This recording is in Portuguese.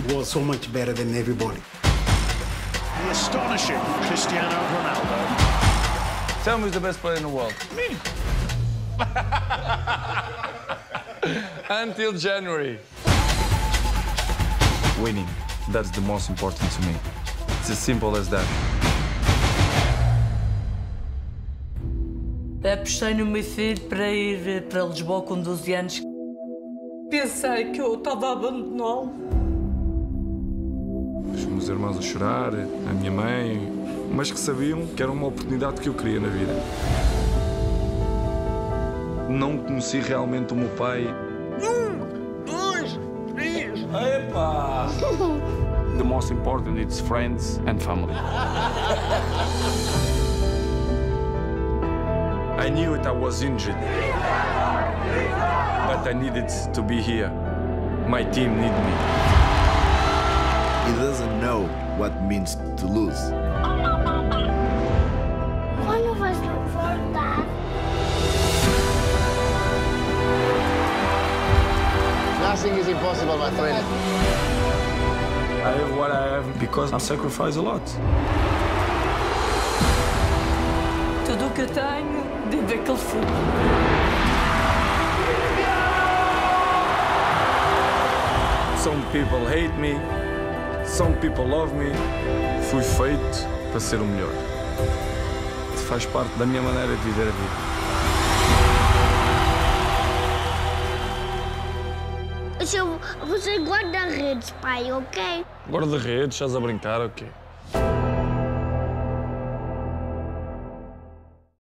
was so much better than everybody. The astonishing Cristiano Ronaldo. Tell me who's the best player in the world. Me. Until January. Winning, that's the most important to me. It's as simple as that. Apostei no meu filho para ir para Lisboa com 12 anos. Pensei que eu estava a abandoná-lo. Os meus irmãos a chorar, a minha mãe, mas que sabiam que era uma oportunidade que eu queria na vida. Não conheci realmente o meu pai. 1, 2, 3. Epa! The most important is friends and family. I knew it, I was injured, but I needed to be here. My team need me. He doesn't know what it means to lose. One of us look for that. Nothing is impossible, my friend. I have what I have because I sacrifice a lot. Tudo o que eu tenho dentro daquele filho. Some people hate me, some people love me. Fui feito para ser o melhor. Faz parte da minha maneira de viver a vida. Você guarda redes, pai, ok? Agora de redes, estás a brincar, ok?